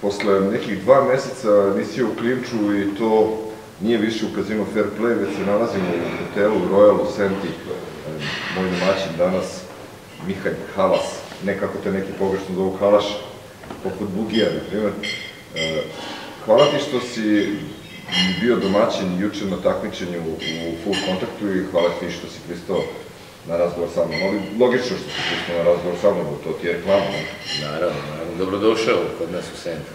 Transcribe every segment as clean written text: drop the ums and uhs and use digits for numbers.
posle nekih 2 meseca emisije u Klinču i to nije više u kazinu Fair Play, već se nalazimo u hotelu Royal u Senti. Moj domaćin danas, Mihalj Halas, nekako te neki pogrešno zovu Halaš, poput Bugija, na primjer. Hvala ti što si bio domaćin juče na takmičenju u Full Kontaktu i hvala ti što si pristao na razgovor sa mnom. Logično što si pristao na razgovor sa mnom, to ti je reklama. Naravno, dobrodošao kod nas u Sentu.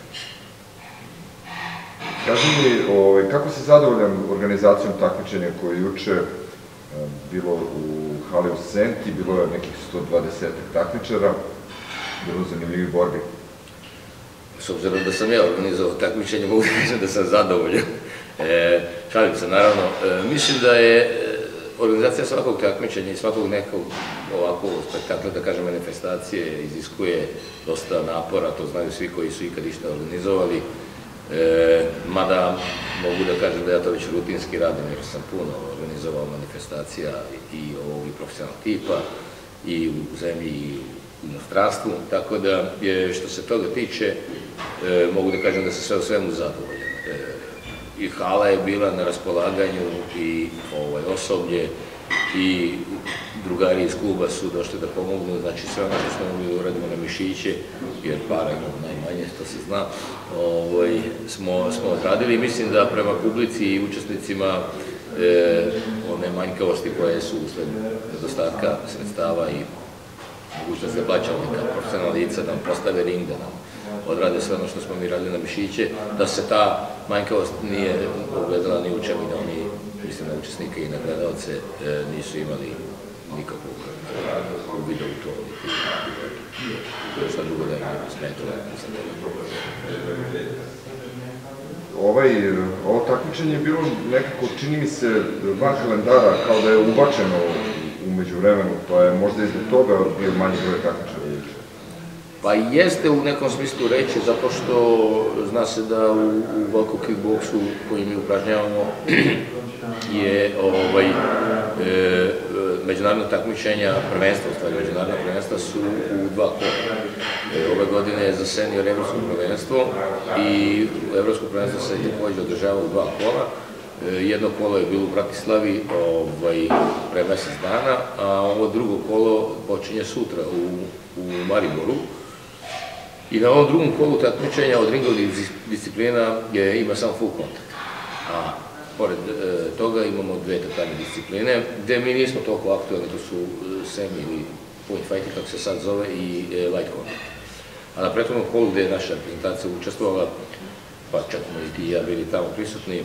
Kaži mi, kako si zadovoljan organizacijom takmičenja koje je juče bilo u hali u Senti, bilo je nekih 120 takmičara, bilo zanimljivi borbi. S obzirom da sam ja organizovao takmičenje, mogu reći da sam zadovoljan. Šalim se, naravno. Mislim da je organizacija svakog takmičenja i svakog nekog ovakvog spektakla, da kažem, manifestacije, iziskuje dosta napora, to znaju svi koji su ikad išta organizovali. Mada mogu da kažem da ja to već rutinski radim, jer sam puno organizovao manifestacija i ovog i profesionalnog tipa, i u zemlji i u inostranstvu, tako da što se toga tiče, mogu da kažem da sam sve u svemu zadovoljan. I hala je bila na raspolaganju i osoblje i drugari iz kluba su došli da pomognu, znači sve ono što smo mogli da uradimo na mišiće, jer para imamo najmanje, to se zna, smo odradili i mislim da prema publici i učesnicima one manjkavosti koje su usled nedostatka sredstava i mogućnost da plaćamo neka profesionalna lica, da nam postave ring, da nam odrade sve ono što smo mi radili na mišiće, da se ta manjkavost nije ogledala ni u čemu i da oni, mislim, na učesnike i na gledalce nisu imali nikakvog uvida u to. Šta drugo da im je smetilo za toga. Ovo takmičenje je bilo nekako, čini mi se, van kalendara, kao da je ubačeno umeđu vremenu, pa je možda i zbog toga bio manji broj takmičara. Pa jeste u nekom smislu reći, zato što zna se da u Velkom kickboksu koji mi upražnjavamo je međunarodna takmičenja, prvenstva, u stvari međunarodna prvenstva su u 2 kola. Ove godine je za senior evropsko prvenstvo i evropsko prvenstvo se takođe održava u 2 kola. Jedno kolo je bilo u Bratislavi pre mesec dana, a ovo drugo kolo počinje sutra u Mariboru. I na ovom drugom kolu takmičenja od ringovih disciplina ima samo full kontakt. A pored toga imamo 2 tatami discipline, gde mi nismo toliko aktualni, to su semi ili point fighting, kako se sad zove, i light kontakt. A na prethodnom kolu gde je naša reprezentacija učestvovala, pa čak smo i ti i ja bili tamo prisutni,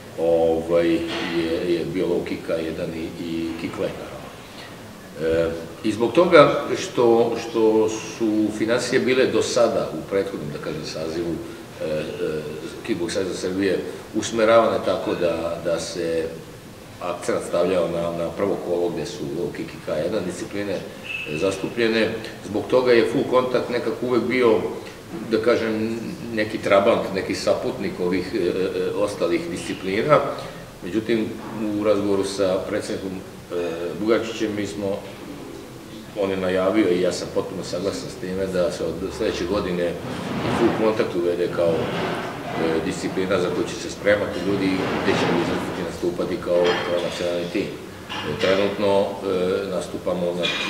je bio low kicka jedan i kick leg, naravno. I zbog toga što su finansije bile do sada u prethodnom, da kažem, sazivu Kickboks saveza Srbije usmeravane tako da se akcent stavljao na prvo kolo gde su low kick i K1 discipline zastupljene. Zbog toga je full kontakt nekako uvek bio, da kažem, neki trabant, neki saputnik ovih ostalih disciplina. Međutim, u razgovoru sa predsjednikom Bugarčićem on je najavio i ja sam potpuno saglasan s time da se od sledeće godine full kontakt uvede kao disciplina za koju će se spremati ljudi gde ćemo izlaziti nastupati kao nacionalni tim. Trenutno nastupamo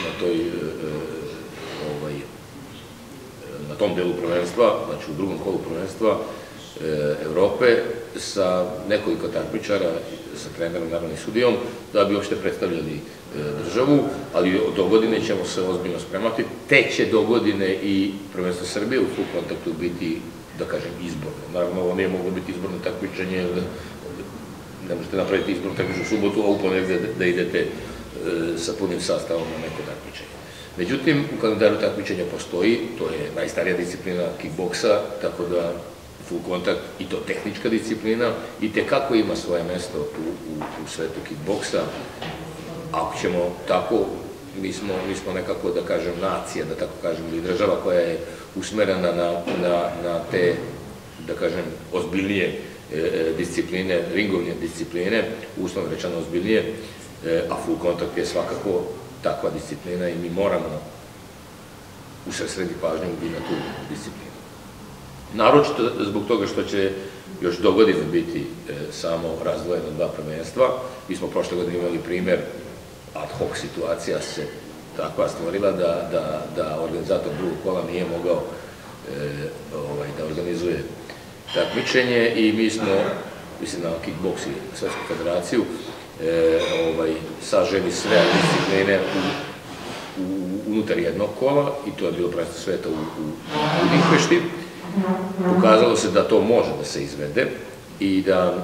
na tom delu prvenstva, znači u drugom kolu prvenstva Evrope sa nekoliko takmičara, sa trenerom, naravno i sudijom, da bi uopšte predstavljali državu, ali do godine ćemo se ozbiljno spremati. Te će do godine i prvenstvo Srbije u full kontaktu biti, da kažem, izborno. Naravno, ovo nije moglo biti izborno takmičenje, jer ne možete napraviti izborno takmičenje u subotu, a u ponedeljak da idete sa punim sastavom na neko takmičenje. Međutim, u kalendaru takmičenja postoji, to je najstarija disciplina kickboksa, tako da full kontakt, i to tehnička disciplina, i tekako ima svoje mesto u svetu kickboksa. Ako ćemo tako, mi smo nekako, da kažem, nacija, da tako kažem, ili država koja je usmerena na te, da kažem, ozbiljnije discipline, ringovne discipline, uslovno rečeno ozbiljnije, a full kontakt je svakako takva disciplina i mi moramo usredsrediti pažnju i na tu disciplinu. naročito zbog toga što će još dogodine biti samo razdvojeno 2 prvenstva. Mi smo prošle godine imali primjer, ad hoc situacija se takva stvorila da organizator drugog kola nije mogao da organizuje takmičenje i mi smo, mislim na kickboks i Svjetsku federaciju, saželi sve discipline unutar jednog kola i to je bilo prvenstvo sveta u Budimpešti. Pokazalo se da to može da se izvede i da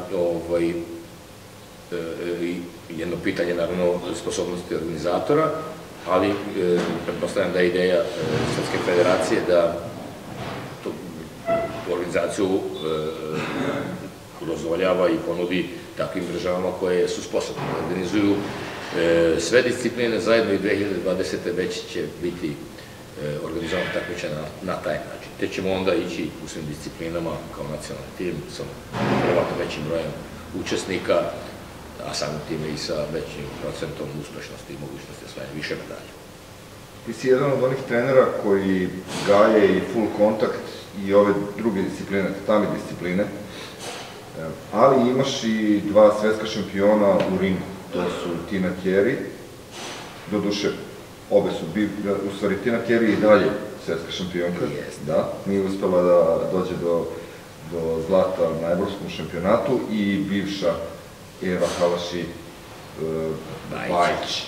jedno pitanje, naravno, sposobnosti organizatora, ali pretpostavljam da je ideja Srpske federacije da tu organizaciju dozvoljava i ponudi takvim državama koje su sposobne da organizuju sve discipline zajedno i 2020. već će biti organizovano takmičenje na taj način. Te ćemo onda ići u svim disciplinama kao nacionalni tim sa vjerovatno većim brojem učesnika, a samim time i sa većim procentom uspešnosti i mogućnosti osvajanja više medalja. Ti si jedan od onih trenera koji gaje i full kontakt i ove druge discipline, tatami discipline, ali imaš i 2 svetska šampiona u ringu. To su Tina Kerry, doduše obe su, u stvari Tina Kerry i dalje svetska šampionka, da, nije uspela da dođe do zlata na evropskom šampionatu, i bivša Eva Halaši Bajić.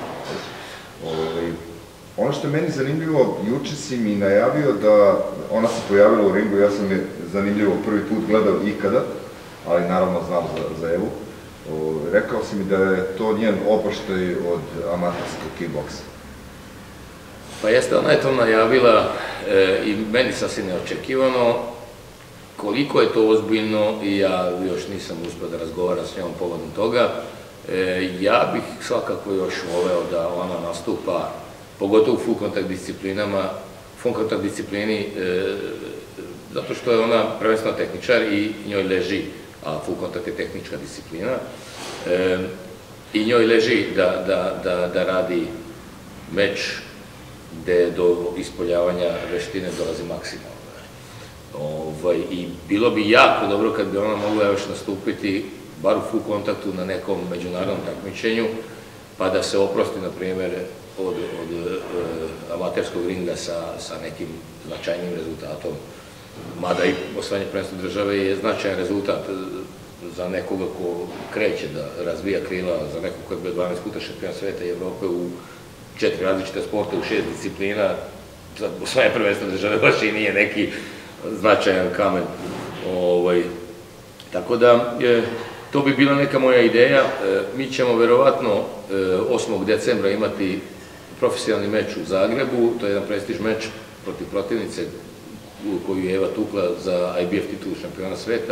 Ono što je meni zanimljivo, juče si mi najavio da ona se pojavila u ringu, ja sam je zanimljivo prvi put gledao ikada, ali naravno znam za Evu. Rekao si mi da je to njen oproštaj od amaterskog kickboksa. Pa jeste, ona je to najavila i meni sasvim neočekivano. Koliko je to ozbiljno i ja još nisam uspio da razgovaram s njom povodom toga. Ja bih svakako još voleo da ona nastupa, pogotovo u full kontakt disciplinama, full kontakt disciplini, zato što je ona prvenstveno tehničar i njoj leži, a full kontakt je tehnička disciplina, i njoj leži da radi meč gde do ispoljavanja veštine dolazi maksimalno. I bilo bi jako dobro kad bi ona mogla još nastupiti, bar u full kontaktu na nekom međunarodnom takmičenju, pa da se oprosti, na primjer, od amaterskog ringa sa nekim značajnim rezultatom. Mada i osvajanje prvenstva države je značajan rezultat za nekoga ko kreće da razvija krila, za nekog ko je bio 12 puta šampion sveta i Evrope u 4 različite sporta, u 6 disciplina. Za osvajanje prvenstva države baš i nije neki značajan kamen. Tako da, to bi bila neka moja ideja. Mi ćemo verovatno 8. decembra imati profesionalni meč u Zagrebu, to je jedan prestiž meč protiv protivnice koju je Eva tukla za IBF titulu šampiona sveta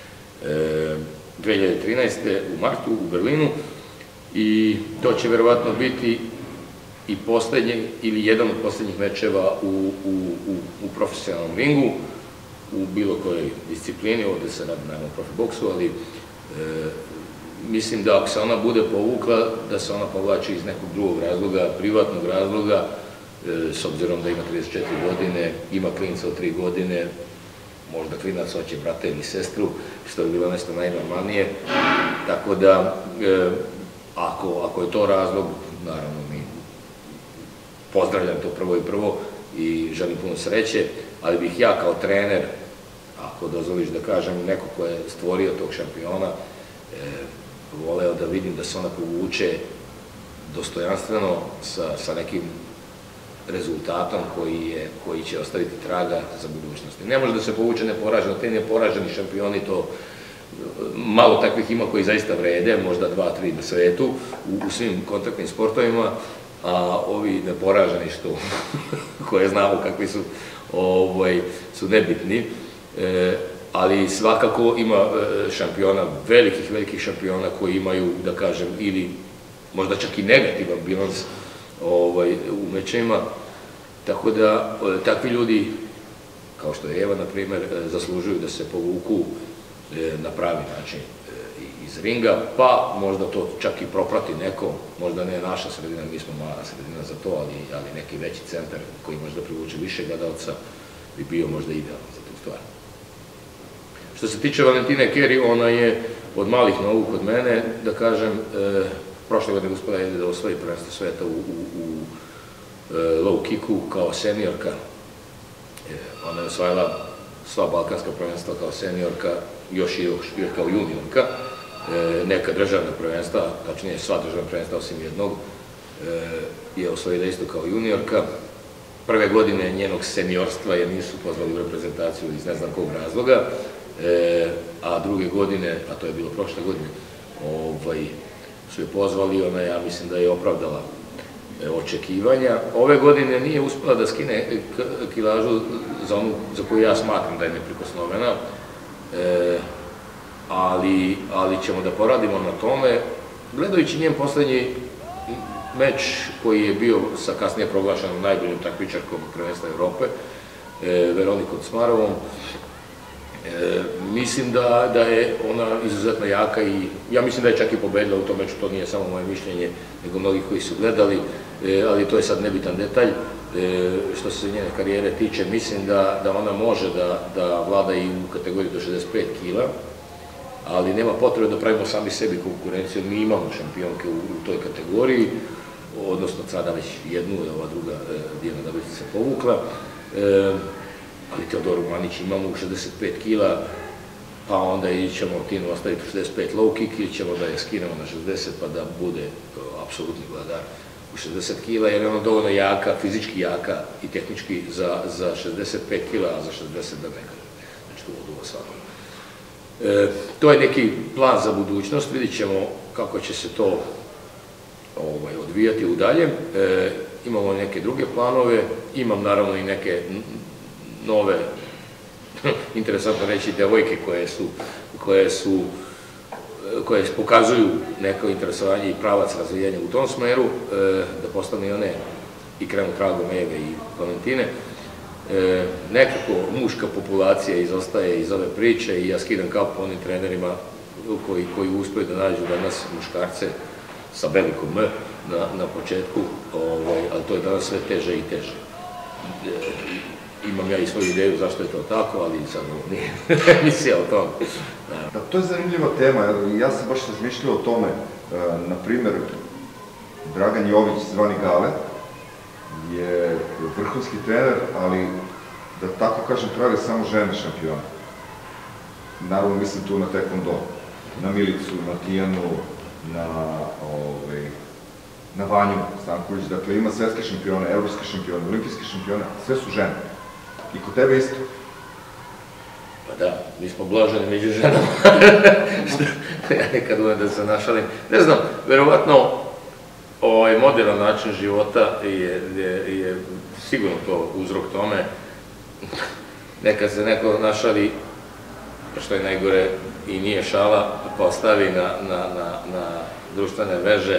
2013. u martu u Berlinu, i to će verovatno biti i poslednji ili jedan od poslednjih mečeva u profesionalnom ringu, u bilo kojoj disciplini. Ovde se radi naravno o profi boksu, ali mislim da ako se ona bude povukla, da se ona povlači iz nekog drugog razloga, privatnog razloga, s obzirom da ima 34 godine, ima klinca od 3 godine, možda klinac hoće brata ili sestru, što je bilo nešto najnormalnije. Tako da, ako je to razlog, naravno mi pozdravljam to prvo i želim puno sreće, ali bih ja kao trener, ako dozvoliš da kažem, neko ko je stvorio tog šampiona, voleo da vidim da se ona povuče dostojanstveno sa nekim rezultatom koji će ostaviti traga za budućnost. Ne može da se povuče neporaženo, te neporaženi šampioni, to malo takvih ima koji zaista vrede, možda 2-3 na svetu, u svim kontaktnim sportovima, a ovi neporaženi koje znamo kakvi su nebitni, ali svakako ima šampiona, velikih šampiona koji imaju, da kažem, ili možda čak i negativan bilans u mečima, tako da takvi ljudi, kao što je Eva, na primjer, zaslužuju da se povuku na pravi način iz ringa, pa možda to čak i proprati neko, možda ne naša sredina, mi smo mala sredina za to, ali neki veći centar koji možda privuče više gledalca bi bio možda idealan za tu stvar. Što se tiče Valentine Keri, ona je od malih nogu kod mene, da kažem, prošle godine uspela je da osvoji prvenstvo sveta u low kicku kao seniorka. Ona je osvajala sva balkanska prvenstva kao seniorka, još i kao juniorka. Neka državna prvenstva, tačnije sva državna prvenstva osim jednog, je osvojila isto kao juniorka. Prve godine njenog seniorstva je nisu pozvali u reprezentaciju iz ne znam kog razloga, a druge godine, a to je bilo prošle godine, su je pozvali, ona ja mislim da je opravdala očekivanja. Ove godine nije uspela da skine kilažu za onu za koju ja smatram da je neprikosnovena, ali ćemo da poradimo na tome. Gledajući njen poslednji meč koji je bio sa kasnije proglašenom najboljom takmičarkom prvenstva Evrope, Veronikom Cmarovom, mislim da je ona izuzetno jaka i ja mislim da je čak i pobedila u tom meču, to nije samo moje mišljenje, nego mnogi koji su gledali, ali to je sad nebitan detalj. Što se njene karijere tiče, mislim da ona može da vlada i u kategoriji do 65 kila, ali nema potrebe da pravimo sami sebi konkurenciju, mi imamo šampionke u toj kategoriji, odnosno sada već jednu, ova druga Dijana Dabić se povukla, ali Teodoru Manić imamo u 65 kila, pa onda ćemo Tinu ostaviti u 65 low kick ili ćemo da je skinemo na 60 pa da bude apsolutni vladar u 60 kila, jer je ona dovoljno jaka, fizički jaka i tehnički za 65 kila, a za 60 da ne kažem. Znači to vodu svakog. To je neki plan za budućnost, vidit ćemo kako će se to odvijati u dalje. Imamo neke druge planove, imam naravno i neke nove, interesantno reći, devojke koje pokazuju neko interesovanje i pravac razvijanja u tom smeru, da postane i one i krenu tragom Eve i Valentine. Nekako muška populacija izostaje iz ove priče i ja skidam kapu onim trenerima koji uspiju da nađu danas muškarce sa velikom M na početku, ali to je danas sve teže i teže. Imam ja i svoju ideju zašto je to tako, ali sad ovo nije emisija o tome. To je zanimljiva tema, ja sam baš razmišljao o tome. Na primjer, Dragan Jović, zvani Gale, je vrhunski trener, ali da tako kažem pravi samo žene šampione. Naravno mislim tu na taekwondo, na Milicu, na Tijanu, na Vanju Stanković, dakle ima svetske šampione, evropske šampione, olimpijske šampione, sve su žene. I kod tebe isto? Pa da, mi smo blaženi među ženama, ja nekad umem da se našalim. Ne znam, verovatno moderan način života je sigurno to uzrok tome. Nekad se neko našali, što je najgore i nije šala, postavi na društvene veže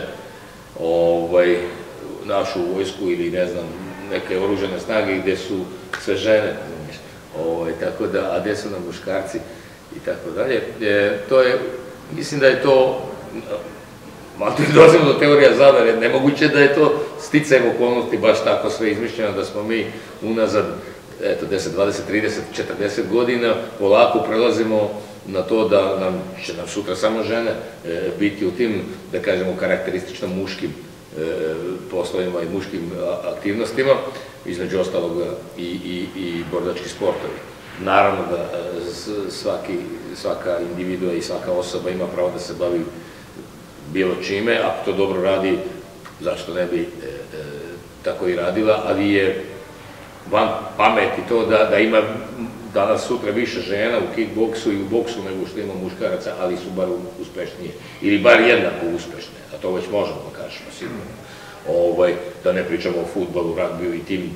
našu vojsku ili ne znam, neke oružane snage gde su sve žene, tako da, a gde su nam muškarci i tako dalje. Mislim da je to, malo dolazimo do teorija zavere, nemoguće da je to sticajem okolnosti baš tako sve izmišljeno, da smo mi unazad, eto, 10, 20, 30, 40 godina polako prelazimo na to da će nam sutra samo žene biti u tim, da kažemo, karakteristično muškim poslovima i muškim aktivnostima, između ostalog i borilački sportovi. Naravno da svaka individua i svaka osoba ima pravo da se bavi bilo čime, ako to dobro radi, zašto ne bi tako i radila, ali je van pameti to da ima danas sutra više žena u kickboksu i u boksu nego što ima muškaraca, ali su bar uspešnije, ili bar jednako uspešne, a to već možemo da kažemo sigurno. Da ne pričamo o fudbalu, ragbiju i tim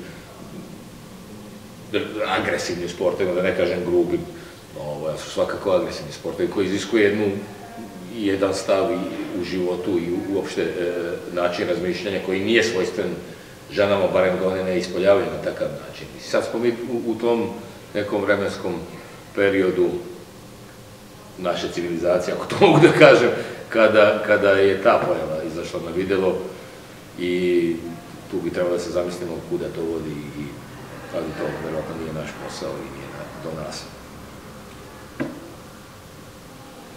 agresivnim sportovima, da ne kažem grubim, su svakako agresivni sportovi koji iziskuju jedan stav u životu i uopšte način razmišljanja koji nije svojstven ženama, barem da one ne ispoljavaju na takav način. Sad smo mi u tom nekom vremenskom periodu naše civilizacije, ako to mogu da kažem, kada je ta pojava izašla na videlo i tu bi trebalo da se zamislimo kuda to vodi ali to verovatno nije naš posao i nije do nas.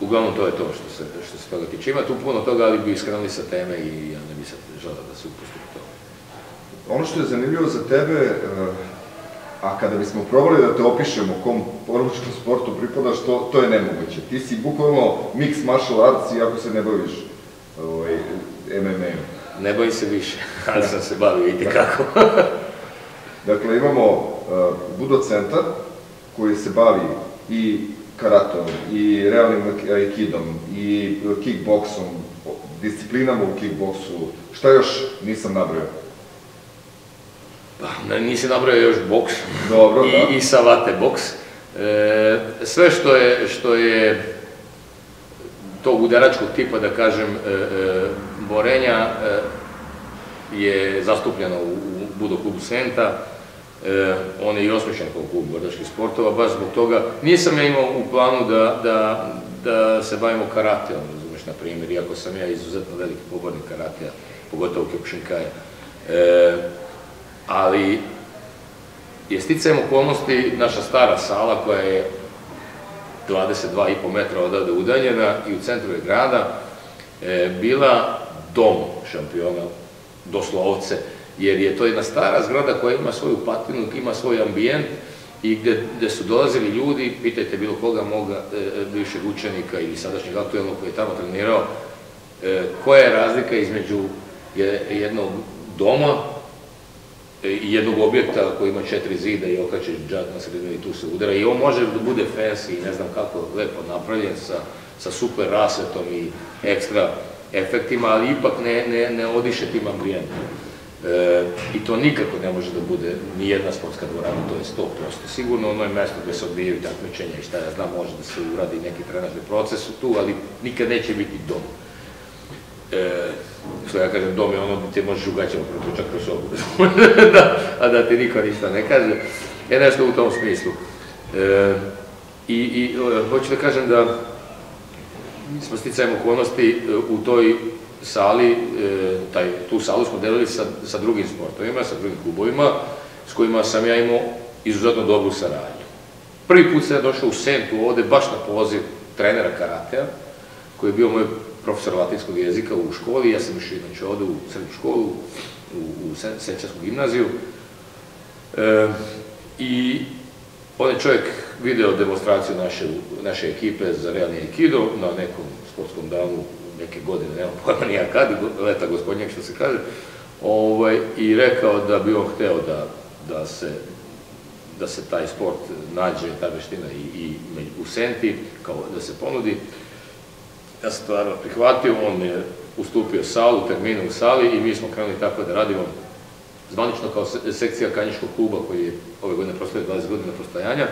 uglavnom to je to što se toga tiče. Ima tu puno toga, ali bi skrenuli sa teme i ja ne bi sad želeo da se upustim u to. Ono što je zanimljivo za tebe, a kada bismo probali da te opišemo kom borilačkom sportu pripadaš, to je nemoguće. Ti si bukvalno mix martial arts iako se ne baviš MMA-om. Ne bavim se više, ali sam se bavio i tekako. Dakle, imamo Budo centar koji se bavi i karatom, i realnim aikidom, i kickboksom, disciplinama u kickboksu. Šta još nisam nabrojao? Pa, nisi nabrojao još boks. Dobro, da. I savate boks. Sve što je tog udaračkog tipa, da kažem, borenja je zastupljeno u Budo klubu Senta. On je i osmišljen kao klub borilačkih sportova, baš zbog toga. Nisam ja imao u planu da se bavimo karateom, razumiješ, na primjer, iako sam ja izuzetno veliki pobornik karatea, pogotovo Kyokushinkai. Ali je sticajem okolnosti naša stara sala koja je 22,5 metra odavde udaljena i u centru je grada bila dom šampiona, doslovce, jer je to jedna stara zgrada koja ima svoju patinu, ima svoj ambijent i gde su dolazili ljudi, pitajte bilo koga moga bivšeg učenika ili sadašnjeg aktuelnog koji je tamo trenirao, koja je razlika između jednog doma i jednog objekta koji ima 4 zida i okačeš džak na sredinu i tu se udara. I on može da bude fancy i ne znam kako lepo napravljen sa super rasvetom i ekstra efektima, ali ipak ne odiše tim ambijentom. I to nikako ne može da bude ni jedna sportska dvorana, to je 100%. Sigurno ono je mesto gde se odbijaju takmičenja i šta ja znam, može da se uradi neki trenažni proces tu, ali nikad neće biti dom. Što ja kažem, dom je ono gde te možeš ugaćama protučak kroz sobu, a da ti niko ništa ne kaže. Je nešto u tom smislu. I hoću da kažem da smo sticajem okolnosti u toj sali, tu salu smo delili sa drugim sportovima, sa drugim klubovima, s kojima sam ja imao izuzetno dobru saradnju. Prvi put sam ja došao u Sentu ovde, baš na poziv trenera karatea, koji je bio moj profesor latinskog jezika u školi. Ja sam išao inače ovde u srednju školu, u Senčansku gimnaziju. I on je čovjek video demonstraciju naše ekipe za realni aikido na nekom sportskom danu neke godine, nemam pojma nija kad, leta gospodnjeg što se kaže, i rekao da bi on hteo da se taj sport nađe, ta veština i u Senti, kao da se ponudi. Ja sam to naravno prihvatio, on je ustupio salu, termine u sali i mi smo krenuli tako da radimo zvanično kao sekcija Kanjiškog kluba koji je ove godine proslavio 20 godina postojanja,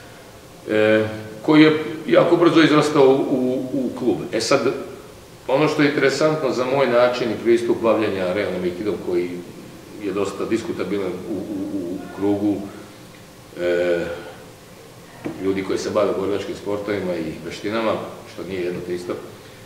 koji je jako brzo izrastao u klub. E sad, ono što je interesantno za moj način i pristup bavljenja realnom aikidom koji je dosta diskutabilan u krugu ljudi koji se bave borilačkim sportovima i veštinama, što nije jedno te isto.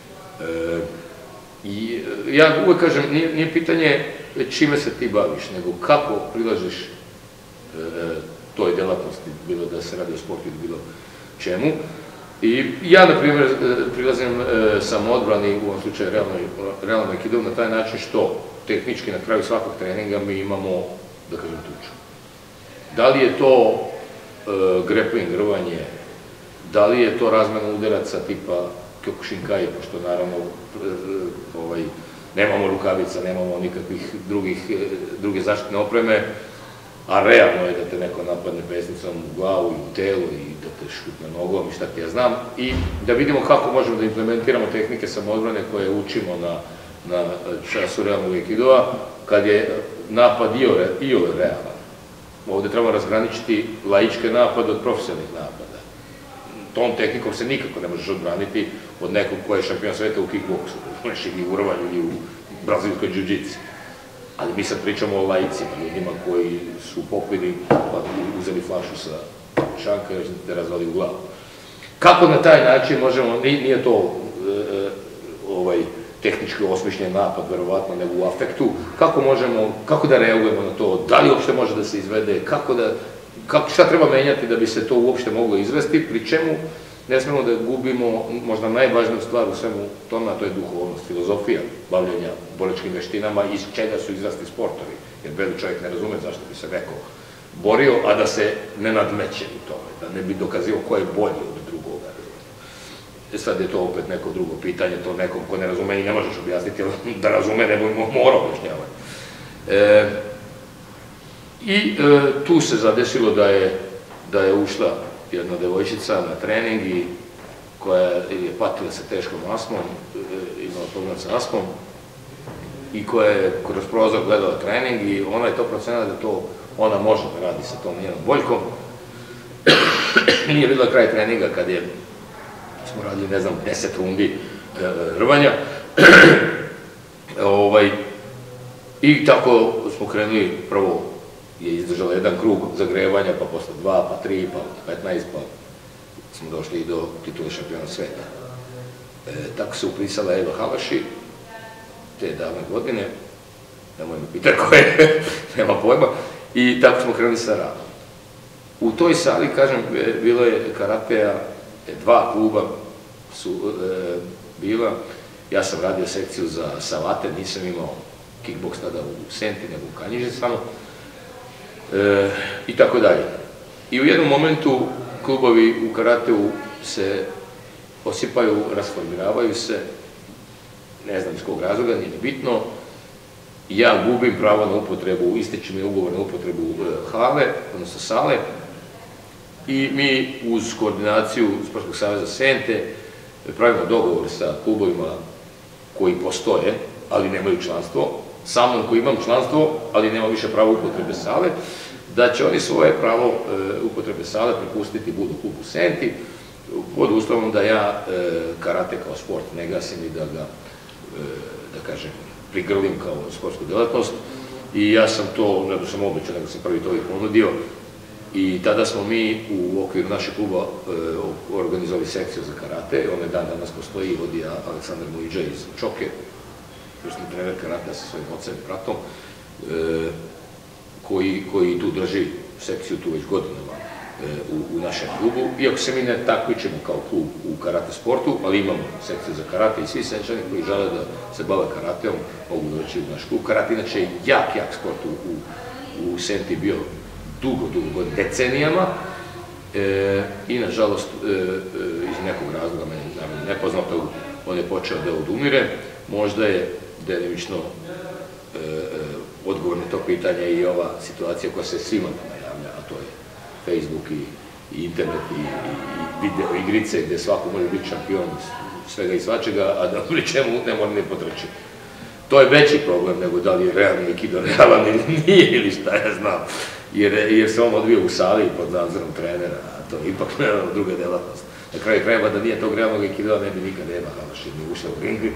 I ja uvek kažem, nije pitanje čime se ti baviš, nego kako prilažiš toj delatnosti, bilo da se radi o sportu ili bilo čemu. I ja, na primjer, prilazim samoodbrani, u ovom slučaju realnom aikidu, na taj način što tehnički na kraju svakog treninga mi imamo, da kažem, tuču. Da li je to grappling, rvanje, da li je to razmena udaraca tipa Kyokushinkai, pošto naravno nemamo rukavica, nemamo nikakvih druge zaštitne opreme, a realno je da te neko napadne pesnicom u glavu i u telu i da te šutne nogom i šta ti ja znam, i da vidimo kako možemo da implementiramo tehnike samoodbrane koje učimo na času realnog aikidova, kad je napad iole realan. Ovde trebamo razgraničiti laičke napade od profesionalnih napada. Tom tehnikom se nikako ne možeš odbraniti od nekog ko je šampion sveta u kickboksu, ili u rvanju, ili u brazilskoj džiu-džici. Ali mi sad pričamo o laicima, ljudima koji su popili, pa uzeli flašu sa šanka i te razvali u glavu. Kako na taj način možemo, nije to tehnički osmišljen napad, verovatno, nego u afektu, kako da reagujemo na to, da li uopšte može da se izvede, šta treba menjati da bi se to uopšte moglo izvesti, pri čemu ne smemo da gubimo možda najvažniju stvar u svemu tome, a to je duhovnost, filozofija bavljenja borilačkim veštinama, iz čega su izrasti sportovi. Jer beli čovjek ne razume zašto bi se neko borio, a da se ne nadmeće u tome, da ne bi dokazio ko je bolji od drugoga. Sad je to opet neko drugo pitanje, to nekom ko ne razume i ne možeš objasniti, ali da razume ne bi morao objašnjavati. I tu se zadesilo da je ušla jedna devojčica na trening i koja je patila sa teškom astmom, imala problem sa astmom i koja je kroz prozor gledala trening i ona je to procenila da to ona može da radi sa tom njenom boljkom. Nije bila kraj treninga kad smo radili, ne znam, 10 rundi rvanja. I tako smo krenuli, prvo je izdržala jedan krug zagrevanja, pa posle 2, pa 3, pa 15, pa smo došli i do titule šampiona sveta. Tako se upisala Eva Halaši, te davne godine, nemoj me pitati koje, nema pojma, i tako smo krenuli sa radom. U toj sali, kažem, bilo je karateja, 2 kluba su bila, ja sam radio sekciju za savate, nisam imao kickboks tada u Senti, nego u Kanjiži samo, i tako dalje. I u jednom momentu klubovi u karateu se osipaju, rasformiravaju se, ne znam iz kog razloga, nije bitno, ja gubim pravo na upotrebu, ističe mi ugovor na upotrebu hale, odnosno sale, i mi uz koordinaciju Sportskog saveza Sente pravimo dogovor sa klubovima koji postoje, ali nemaju članstvo, sa mnom koji imam članstvo, ali nema više pravo upotrebe sale, da će oni svoje pravo upotrebe sale prepustiti budu klubu Senti, pod uslovom da ja karate kao sport ne gasim i da ga, da kažem, prigrlim kao sportsku delatnost. I ja sam to, ne da sam običan, nego sam prvi to i ponudio. I tada smo mi u okviru našeg kluba organizovali sekciju za karate. Onaj dan danas postoji i vodi Aleksandar Mujiđa iz Čoke, vrsni trener karate sa svojim ocem i bratom, koji tu drži sekciju tu već godinama u našem klubu. Iako se mi ne takmičimo kao klub u karate sportu, ali imamo sekciju za karate i svi Senčani koji žele da se bave karateom mogu doći u naš klub. Karate inače je jak sport u Senti bio dugo decenijama i nažalost iz nekog razloga meni nepoznato on je počeo da odumire. Možda je delimično odgovor na to pitanje i ova situacija koja se svima najavlja, a to je Facebook i internet i video igrice gdje svako može biti šampion svega i svačega, a da pri čemu ne mora ne potrči. To je veći problem nego da li je realni aikido realan ili nije ili šta ja znam. Jer se on odvija u sali pod nadzorom trenera, a to je ipak druga delatnost. Na kraju krajeva da nije tog realnog aikidoa ne bi nikad Eva Halaši ni ušla u ring,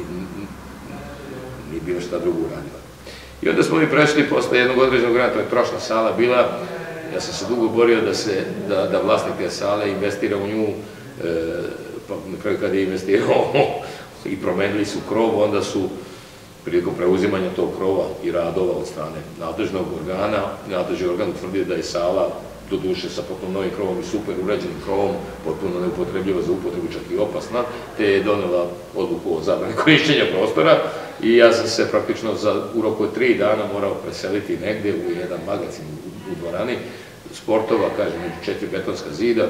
ni bilo šta drugo uradila. I onda smo mi prešli posle jednog određenog vremena, to je prošla sala bila, ja sam se dugo borio da vlasnik te sale investira u nju, pa na kraju kada je investirao i promenili su krov, onda su prilikom preuzimanja tog krova i radova od strane nadležnog organa, nadležni organ utvrdio da je sala, doduše sa potpuno novim krovom i super urađenim krovom, potpuno neupotrebljiva za upotrebu, čak i opasna, te je donela odluku o zabrani korišćenja prostora i ja sam se praktično u roku od 3 dana morao preseliti negde u jedan magazin u dvorani sportova, kažem, među 4 betonska zida,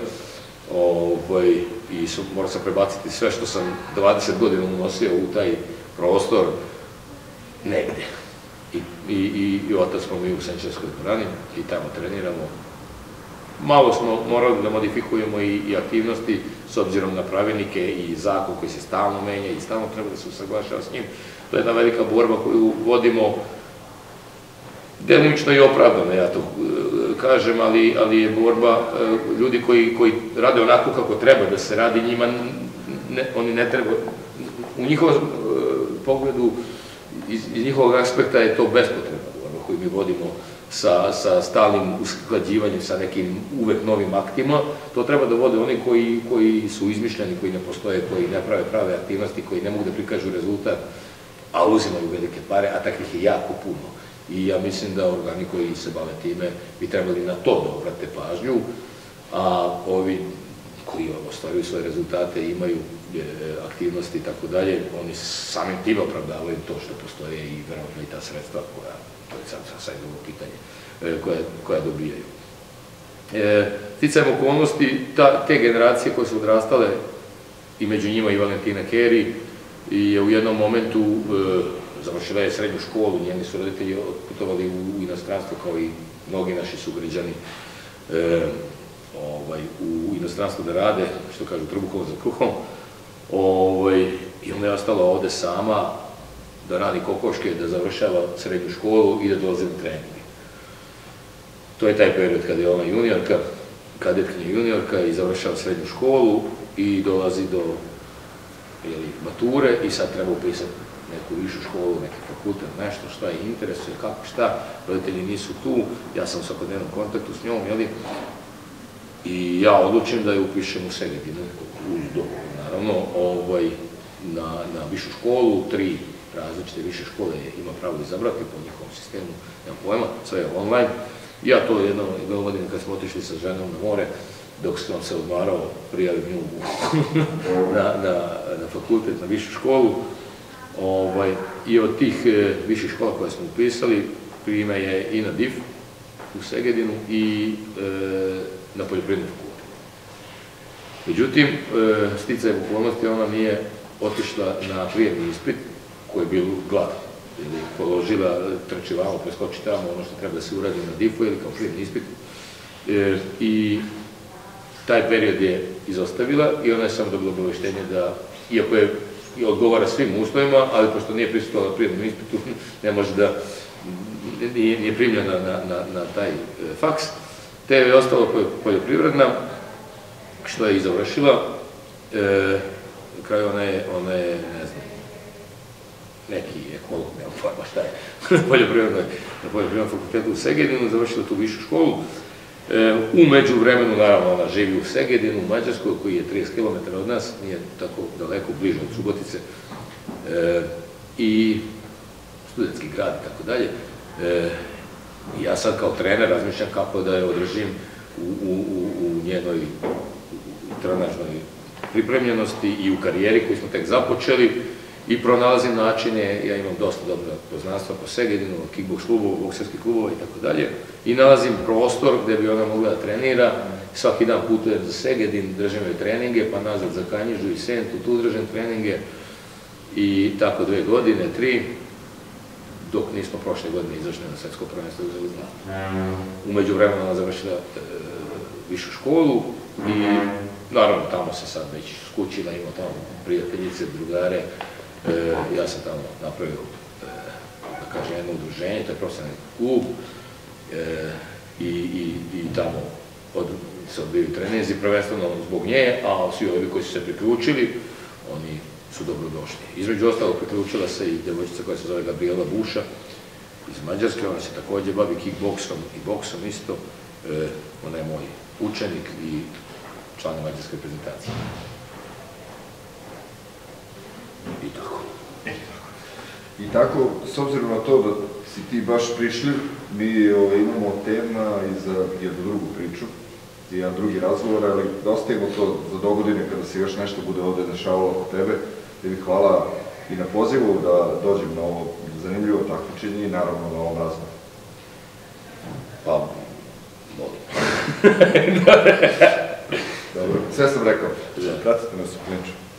i morao sam prebaciti sve što sam 20 godina unosio u taj prostor negde. I otac smo mi u Senčarskoj dvorani i tamo treniramo. Malo smo morali da modifikujemo i aktivnosti s obzirom na pravilnike i zakon koji se stalno menja i stalno treba da se usaglašava s njim. To je jedna velika borba koju vodimo delimično i opravdano, ja to kažem, ali je borba ljudi koji rade onako kako treba da se radi, njima oni ne treba, u njihovom pogledu, iz njihovog aspekta je to bespotrebna borba koju mi vodimo sa stalnim usklađivanjem, sa nekim uvek novim aktima. To treba da vode oni koji su izmišljeni, koji ne postoje, koji ne prave prave aktivnosti, koji ne mogu da prikažu rezultat, a uzimaju velike pare, a takvih je jako puno. I ja mislim da organi koji se bave time bi trebali na to da obrate pažnju, a ovi koji ostvaruju svoje rezultate, imaju aktivnosti i tako dalje, oni samim tim opravdavaju to što postoje i verovatno i ta sredstva koja, to je sad drugo pitanje, koja dobijaju. Sticajem okolnosti, te generacije koje su odrastale, i među njima i Valentina Keri, je u jednom momentu završila je srednju školu, njeni su roditelji otputovali u inostranstvo kao i mnogi naši sugrađani u inostranstvu da rade, što kažu, trbuhom za kruhom, i ona je ostala ovde sama da radi kokoške, da završava srednju školu i da dolazi na treninge. To je taj period kada je ona juniorka, kadetkinja juniorka, i završava srednju školu i dolazi do mature i sad treba upisati neku višu školu, neki fakultet, nešto šta je interesuje, kako šta, roditelji nisu tu, ja sam u svakodnevnom kontaktu s njom, i ja odlučim da je upišem u Segedinu, naravno, na višu školu, 3 različite više škole ima pravo izabrati po njihovom sistemu, nemam pojma, sve je online. Ja to jedno godine kad smo otišli sa ženom na more, dok sam se odmarao, prijavim nju na fakultet, na višu školu, i od tih viših škola koje smo upisali, prima je i na DIF u Segedinu i na poljoprivrednom fakultetu. Međutim, sticajem okolnosti, ona nije otišla na prijemni ispit, koji je bio gladan, ili položila, trčivamo, preskoči tamo ono što treba da se uradi na DIF-u ili kao prijemni ispit. I taj period je izostavila i ona je samo dobila obaveštenje da, iako je odgovara svim uslovima, ali pošto nije prisutila na prijemnom ispitu, ne može da, nije primljena na taj faks, te je ostala poljoprivredna, što je i završila. Na kraju ona je, ne znam, neki ekolog, nema pojma šta je, na poljoprivrednom fakultetu u Segedinu, završila tu višu školu. U međuvremenu, naravno, ona živi u Segedinu, u Mađarskoj, koji je 30 km od nas, nije tako daleko, bliže od Subotice, i studentski grad i tako dalje. Ja sad kao trener razmišljam kako da je održim u njenoj trenažnoj pripremljenosti i u karijeri koju smo tek započeli, i pronalazim načine, ja imam dosta dobra poznanstva po Segedinu, kickboks klubova, bokserskih klubova i tako dalje, i nalazim prostor gde bi ona mogla da trenira. Svaki dan putujem za Segedin, držim joj treninge, pa nazad za Kanjižu i Sentu, tu držim treninge, i tako 2 godine, 3, dok nismo prošle godine izašli na svetsko prvenstvo uzeli zlato. U međuvremenu ona završila višu školu i naravno tamo se sad već skućila, ima tamo prijateljice, drugare. Ja sam tamo napravio, da kažem, jedno udruženje, to je profesionalni klub, i tamo se odbijaju treninzi, prvenstveno zbog nje, a svi ovi koji su se priključili, oni su dobrodošli. Između ostalog priključila se i devojčica koja se zove Gabriela Buša iz Mađarske, ona se takođe bavi kickboksom i boksom isto. Ona je moj učenik i član mađarske reprezentacije. I tako. I tako, s obzirom na to da si ti baš prišli, mi imamo tema i za jednu drugu priču, i jedan drugi razgovor, ali da ostavimo to za dogodine kada se još nešto bude ovde dešavalo oko tebe. Tebi hvala i na pozivu da dođem na ovo zanimljivo takmičenje i naravno na ovom razgovoru. Pa, molim. Dobro, sve sam rekao. Pratite nas u klinču.